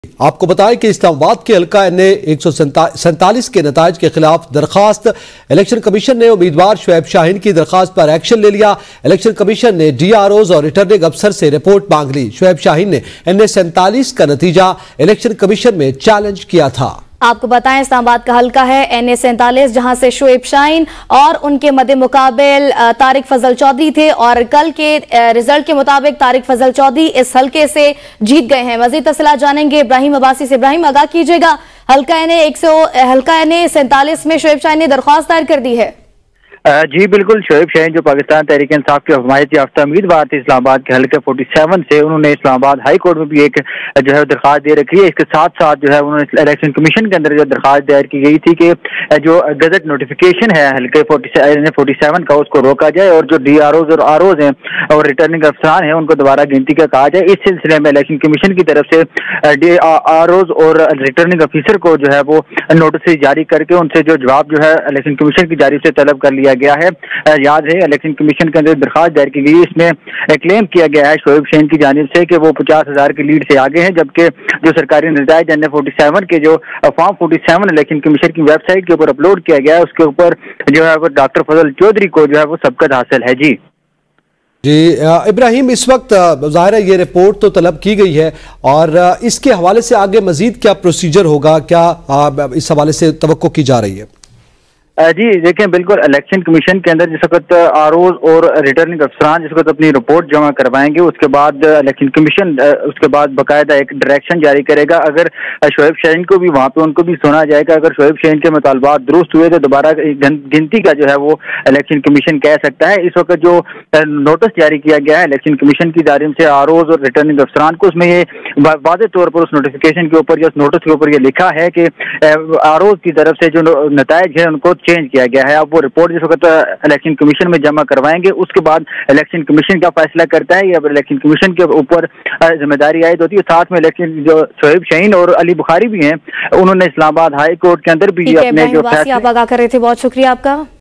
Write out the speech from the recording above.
आपको बताएं कि इस्लामाबाद के हल्का NA 147 के नताइज के खिलाफ दरखास्त इलेक्शन कमीशन ने उम्मीदवार शुएब शाहीन की दरखास्त पर एक्शन ले लिया। इलेक्शन कमीशन ने DROs और रिटर्निंग अफसर से रिपोर्ट मांग ली। शुएब शाहीन ने NA 47 का नतीजा इलेक्शन कमीशन में चैलेंज किया था। आपको बताएं इस्लामाबाद का हल्का है NA 47, जहां से शुएब शाहीन और उनके मद्दे मुकाबिल तारिक फजल चौधरी थे और कल के रिजल्ट के मुताबिक तारिक फजल चौधरी इस हल्के से जीत गए हैं। मजीद तफसीलात जानेंगे इब्राहिम अब्बासी से। इब्राहिम, आगाह कीजिएगा, हल्का NA 47 में शुएब शाहीन ने दरख्वास्त दायर कर दी है। जी बिल्कुल, शुएब शाहीन जो पाकिस्तान तहरीक इंसाफ के हमायत याफ्ता उम्मीदवार थे इस्लामाबाद के हल्के 47 से, उन्होंने इस्लामाबाद हाई कोर्ट में भी एक जो है दरखास्त दे रखी है। इसके साथ साथ जो है उन्होंने इलेक्शन कमीशन के अंदर जो दरखास्त दायर की गई थी कि जो गजट नोटिफिकेशन है हल्के 47 का उसको रोका जाए और जो DROs और ROs हैं और रिटर्निंग अफसरान हैं उनको दोबारा गिनती का कहा जाए। इस सिलसिले में इलेक्शन कमीशन की तरफ से DROs और रिटर्निंग ऑफिसर को जो है वो नोटिस जारी करके उनसे जो जवाब जो है इलेक्शन कमीशन की जानिब से तलब कर लिया गया है। याद है इलेक्शन कमीशन के अंदर दरखास्त दायर की गई, इसमें क्लेम किया गया है शुएब शाहीन की जानिब से कि वो 50,000 की लीड से आगे हैं, जबकि जो सरकारी नताइज NA 47 के जो फॉर्म 47 इलेक्शन कमीशन की वेबसाइट के ऊपर अपलोड किया गया है उसके ऊपर जो है वो डॉक्टर फजल चौधरी को जो है वो सबकत हासिल है। जी इब्राहिम, इस वक्त ज़ाहिर है ये रिपोर्ट तो तलब की गई है और इसके हवाले से आगे मजीद क्या प्रोसीजर होगा, क्या इस हवाले से तवक्को की जा रही है? जी देखें, बिल्कुल इलेक्शन कमीशन के अंदर जिस वक्त ROs और रिटर्निंग अफसरान जिस वक्त अपनी रिपोर्ट जमा करवाएंगे उसके बाद इलेक्शन कमीशन उसके बाद बाकायदा एक डायरेक्शन जारी करेगा। अगर शुएब शाहीन को भी वहाँ पे उनको भी सुना जाएगा, अगर शुएब शाहीन के मुतालबात दुरुस्त हुए तो दोबारा गिनती का जो है वो इलेक्शन कमीशन कह सकता है। इस वक्त जो नोटिस जारी किया गया है इलेक्शन कमीशन की जानिब से ROs और रिटर्निंग अफसरान को, उसमें ये वाज़ेह तौर पर उस नोटिफिकेशन के ऊपर या उस नोटिस के ऊपर ये लिखा है कि ROs की तरफ से जो नताइज है उनको चेंज किया गया है। अब वो रिपोर्ट जिस वक्त इलेक्शन कमीशन में जमा करवाएंगे उसके बाद इलेक्शन कमीशन का फैसला करता है या इलेक्शन कमीशन के ऊपर जिम्मेदारी आयद होती है। साथ में इलेक्शन जो शुएब शाहीन और अली बुखारी भी हैं, उन्होंने इस्लामाबाद हाई कोर्ट के अंदर भी अपने जो आप आगाह कर रहे थे, बहुत शुक्रिया आपका।